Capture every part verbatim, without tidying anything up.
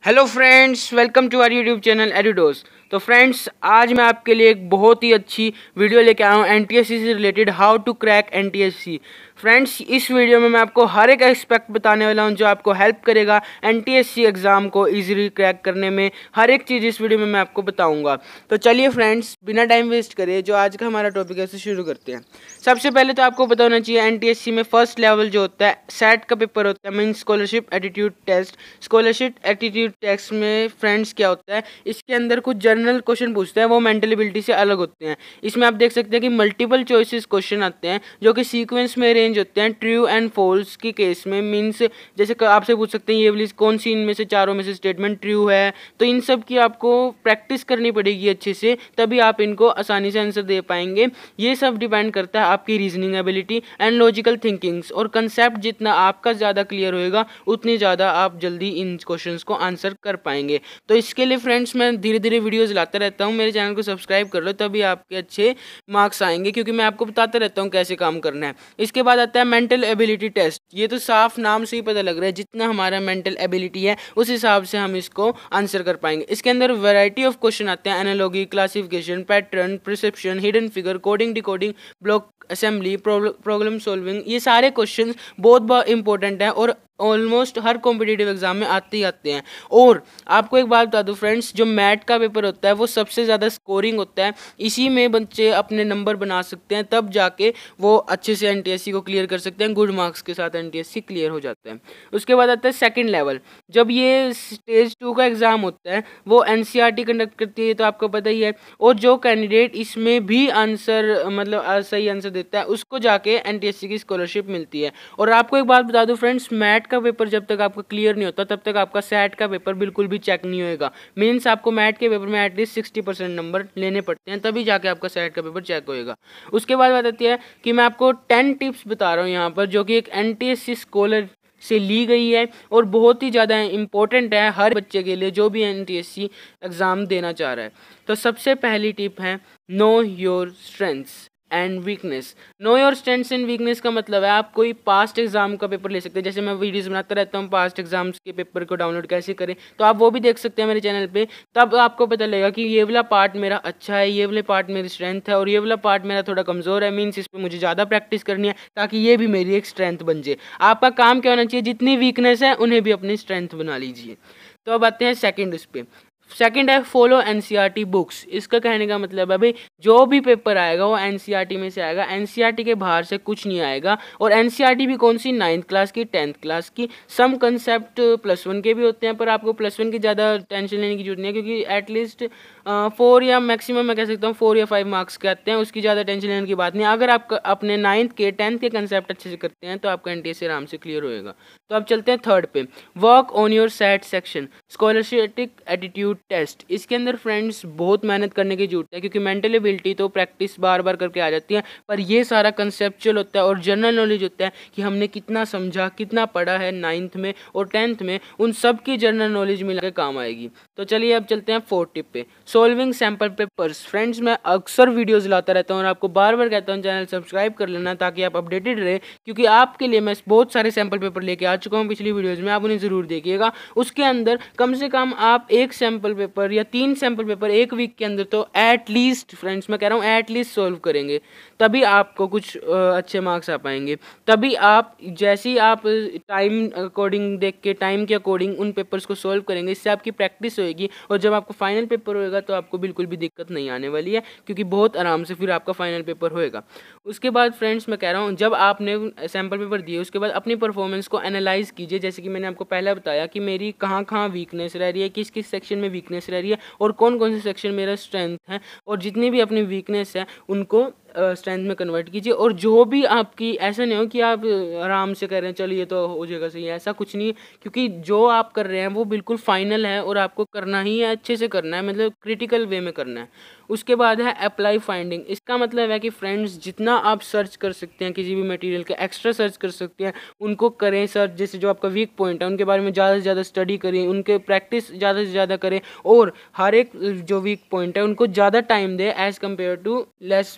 Hello friends, welcome to our YouTube channel Edudose. तो friends, आज मैं आपके लिए एक बहुत ही अच्छी वीडियो लेके आया हूँ एनटीएससी से related, how to crack NTSC. Friends, इस वीडियो में मैं आपको हर एक एस्पेक्ट बताने वाला हूँ जो आपको हेल्प करेगा एनटीएससी एग्ज़ाम को इजीली क्रैक करने में। हर एक चीज़ इस वीडियो में मैं आपको बताऊँगा। तो चलिए फ्रेंड्स, बिना टाइम वेस्ट करे जो आज का हमारा टॉपिक है उसे शुरू करते हैं। सबसे पहले तो आपको पता होना चाहिए एनटीएससी में फर्स्ट लेवल जो होता है सेट का पेपर होता है, mean scholarship attitude test. Scholarship attitude test में फ्रेंड्स क्या होता है, इसके अंदर कुछ जनरल क्वेश्चन पूछते हैं, वो मेंटल एबिलिटी से अलग होते हैं। इसमें आप देख सकते हैं कि मल्टीपल चॉइसेस क्वेश्चन आते हैं जो कि सीक्वेंस में अरेंज होते हैं ट्रू एंड फॉल्स की केस में। मीन्स जैसे आपसे पूछ सकते हैं ये वाली कौन सी इनमें से चारों में से स्टेटमेंट ट्रू है, तो इन सब की आपको प्रैक्टिस करनी पड़ेगी अच्छे से, तभी आप इनको आसानी से आंसर दे पाएंगे। ये सब डिपेंड करता है आपकी reasoning ability and logical thinkings, और कंसेप्ट जितना आपका ज़्यादा क्लियर होएगा उतनी ज़्यादा आप जल्दी इन क्वेश्चंस को आंसर कर पाएंगे। तो इसके लिए फ्रेंड्स मैं धीरे धीरे वीडियोस लाता रहता हूँ, मेरे चैनल को सब्सक्राइब कर लो तभी आपके अच्छे मार्क्स आएंगे, क्योंकि मैं आपको बताता रहता हूँ कैसे काम करना है। इसके बाद आता है मेंटल एबिलिटी टेस्ट। ये तो साफ नाम से ही पता लग रहा है, जितना हमारा मेंटल एबिलिटी है उस हिसाब से हम इसको आंसर कर पाएंगे। इसके अंदर वैरायटी ऑफ क्वेश्चन आते हैं, analogy, classification, pattern, perception, hidden figure, coding, decoding, block assembly, problem solving. ये सारे क्वेश्चन बहुत बहुत इंपॉर्टेंट हैं और ऑलमोस्ट हर कॉम्पिटिटिव एग्जाम में आते ही आते हैं। और आपको एक बात बता दूं फ्रेंड्स, जो मैथ का पेपर होता है वो सबसे ज़्यादा स्कोरिंग होता है, इसी में बच्चे अपने नंबर बना सकते हैं, तब जाके वो अच्छे से एनटीएससी को क्लियर कर सकते हैं, गुड मार्क्स के साथ एनटीएससी क्लियर हो जाता है। उसके बाद आता है सेकंड लेवल। जब ये स्टेज टू का एग्ज़ाम होता है वो एनसीईआरटी कंडक्ट करती है, तो आपको पता ही है, और जो कैंडिडेट इसमें भी आंसर मतलब सही आंसर देता है उसको जाके एनटीएससी की स्कॉलरशिप मिलती है। और आपको एक बात बता दूं फ्रेंड्स, मैथ का पेपर जब तक आपका क्लियर नहीं होता तब तक आपका सेट का पेपर बिल्कुल भी चेक नहीं होएगा। मींस आपको मैथ के पेपर में एटलीस्ट सिक्सटी परसेंट नंबर लेने पड़ते हैं, तभी जाके आपका सेट का पेपर चेक होएगा। उसके बाद बात आती है कि मैं आपको टेन टिप्स बता रहा हूँ यहाँ पर, जो कि एक एनटीएससी स्कॉलर से ली गई है और बहुत ही ज़्यादा इंपॉर्टेंट है हर बच्चे के लिए जो भी एनटीएससी एग्ज़ाम देना चाह रहा है। तो सबसे पहली टिप है know your strengths and weakness. Know your strengths and weakness का मतलब है आप कोई पास्ट एग्जाम का पेपर ले सकते हैं। जैसे मैं वीडियोस बनाता रहता हूँ पास्ट एग्जाम्स के पेपर को डाउनलोड कैसे करें, तो आप वो भी देख सकते हैं मेरे चैनल पे। तब आपको पता लगेगा कि ये वाला पार्ट मेरा अच्छा है, ये वाला पार्ट मेरी स्ट्रेंथ है, और ये वाला पार्ट मेरा थोड़ा कमज़ोर है, मीन्स इस पर मुझे ज़्यादा प्रैक्टिस करनी है ताकि ये भी मेरी एक स्ट्रेंथ बन जाए। आपका काम क्या होना चाहिए, जितनी वीकनेस है उन्हें भी अपनी स्ट्रेंथ बना लीजिए। तो अब आते हैं सेकेंड उस पर। सेकंड है फॉलो एनसीईआरटी बुक्स। इसका कहने का मतलब है भाई जो भी पेपर आएगा वो एनसीईआरटी में से आएगा, एनसीईआरटी के बाहर से कुछ नहीं आएगा। और एनसीईआरटी भी कौन सी, नाइन्थ क्लास की, टेंथ क्लास की। सम कंसेप्ट प्लस वन के भी होते हैं, पर आपको प्लस वन की ज़्यादा टेंशन लेने की जरूरत नहीं है, क्योंकि एटलीस्ट फोर या मैक्सिमम मैं कह सकता हूँ फोर या फाइव मार्क्स के आते हैं, उसकी ज़्यादा टेंशन लेने की बात नहीं। अगर आप अपने नाइन्थ के टेंथ के कंसेप्ट अच्छे से करते हैं तो आपका एनटीएससी आराम से क्लियर होएगा। तो अब चलते हैं थर्ड पे, work on your set section scholarship attitude test. इसके अंदर फ्रेंड्स बहुत मेहनत करने की जरूरत है, क्योंकि मेंटल एबिलिटी तो प्रैक्टिस बार बार करके आ जाती है, पर ये सारा कंसेप्चुअल होता है और जनरल नॉलेज होता है कि हमने कितना समझा, कितना पढ़ा है नाइन्थ में और टेंथ में, उन सब की जनरल नॉलेज मिला के काम आएगी। तो चलिए अब चलते हैं फोर्थ टिप पे, सॉल्विंग सैम्पल पेपर्स। फ्रेंड्स, मैं अक्सर वीडियोज़ लाता रहता हूँ और आपको बार बार कहता हूँ चैनल सब्सक्राइब कर लेना ताकि आप अपडेटेड रहे, क्योंकि आपके लिए मैं बहुत सारे सैम्पल पेपर लेके आ चुका हूँ पिछली वीडियोज़ में, आप उन्हें ज़रूर देखिएगा। उसके अंदर कम से कम आप एक सैम्पल पेपर या तीन सैम्पल पेपर एक वीक के अंदर तो एट लीस्ट, फ्रेंड्स मैं कह रहा हूँ एट लीस्ट सॉल्व करेंगे, तभी आपको कुछ अच्छे मार्क्स आ पाएंगे। तभी आप जैसे ही आप टाइम अकॉर्डिंग देख के, टाइम के अकॉर्डिंग उन पेपर्स को सॉल्व करेंगे, इससे आपकी प्रैक्टिस होएगी, और जब आपको फाइनल पेपर होएगा तो आपको बिल्कुल भी दिक्कत नहीं आने वाली है, क्योंकि बहुत आराम से फिर आपका फाइनल पेपर होएगा। उसके बाद फ्रेंड्स मैं कह रहा हूँ जब आपने सैम्पल पेपर दिए उसके बाद अपनी परफॉर्मेंस को एनालाइज कीजिए। जैसे कि मैंने आपको पहले बताया कि मेरी कहाँ कहाँ वीकनेस रह रही है, किस किस सेक्शन में वीकनेस रह रही है, और कौन कौन से सेक्शन मेरा स्ट्रेंथ है, और जितनी भी अपनी वीकनेस है उनको स्ट्रेंथ uh, में कन्वर्ट कीजिए। और जो भी आपकी, ऐसा नहीं हो कि आप आराम से कर रहे हैं चलिए तो हो जाएगा सही, ऐसा कुछ नहीं है, क्योंकि जो आप कर रहे हैं वो बिल्कुल फाइनल है और आपको करना ही है, अच्छे से करना है, मतलब क्रिटिकल वे में करना है। उसके बाद है अप्लाई फाइंडिंग। इसका मतलब है कि फ्रेंड्स जितना आप सर्च कर सकते हैं किसी भी मटेरियल का, एक्स्ट्रा सर्च कर सकते हैं, उनको करें सर्च। जैसे जो आपका वीक पॉइंट है उनके बारे में ज़्यादा से ज़्यादा स्टडी करें, उनके प्रैक्टिस ज़्यादा से ज़्यादा करें, और हर एक जो वीक पॉइंट है उनको ज़्यादा टाइम दें as compare to less weaker point.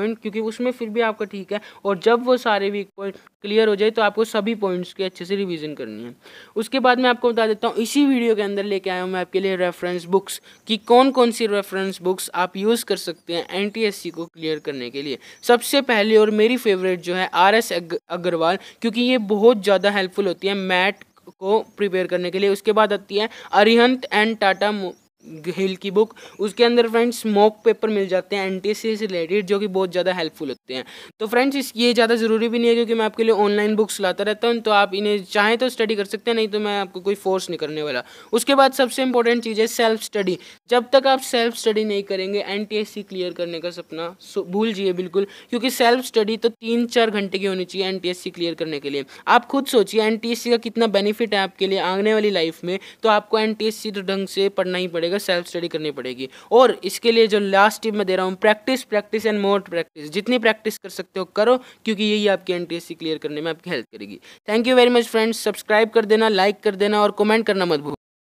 Point, क्योंकि उसमें फिर भी आपका ठीक है। और जब वो सारे वीक पॉइंट क्लियर हो जाए तो आपको सभी पॉइंट्स की अच्छे से रिवीजन करनी है। उसके बाद मैं आपको बता देता हूँ, इसी वीडियो के अंदर लेके आया हूँ मैं आपके लिए रेफरेंस बुक्स कि कौन कौन सी रेफरेंस बुक्स आप यूज़ कर सकते हैं एनटीएससी को क्लियर करने के लिए। सबसे पहले और मेरी फेवरेट जो है आर एस अग्रवाल, क्योंकि ये बहुत ज़्यादा हेल्पफुल होती है मैट को प्रिपेयर करने के लिए। उसके बाद आती है अरिहंत एंड टाटा हिल की बुक। उसके अंदर फ्रेंड्स मॉक पेपर मिल जाते हैं एनटीएससी से रिलेटेड, जो कि बहुत ज़्यादा हेल्पफुल होते हैं। तो फ्रेंड्स इस ये ज़्यादा ज़रूरी भी नहीं है, क्योंकि मैं आपके लिए ऑनलाइन बुक्स लाता रहता हूँ, तो आप इन्हें चाहें तो स्टडी कर सकते हैं, नहीं तो मैं आपको कोई फोर्स नहीं करने वाला। उसके बाद सबसे इंपॉर्टेंट चीज़ है सेल्फ स्टडी। जब तक आप सेल्फ स्टडी नहीं करेंगे एनटीएससी क्लियर करने का सपना भूल जाइए बिल्कुल, क्योंकि सेल्फ स्टडी तो तीन चार घंटे की होनी चाहिए एनटीएससी क्लियर करने के लिए। आप खुद सोचिए एनटीएससी का कितना बेनिफिट है आपके लिए आने वाली लाइफ में, तो आपको एनटीएससी तो ढंग से पढ़ना ही पड़ेगा, सेल्फ स्टडी करनी पड़ेगी। और इसके लिए जो लास्ट टिप मैं दे रहा हूँ, practice practice and more practice. जितनी प्रैक्टिस कर सकते हो करो, क्योंकि यही आपकी एनटीएससी क्लियर करने में आपकी हेल्प करेगी। Thank you very much friends. Subscribe कर देना, लाइक कर देना और कमेंट करना मत भूलना।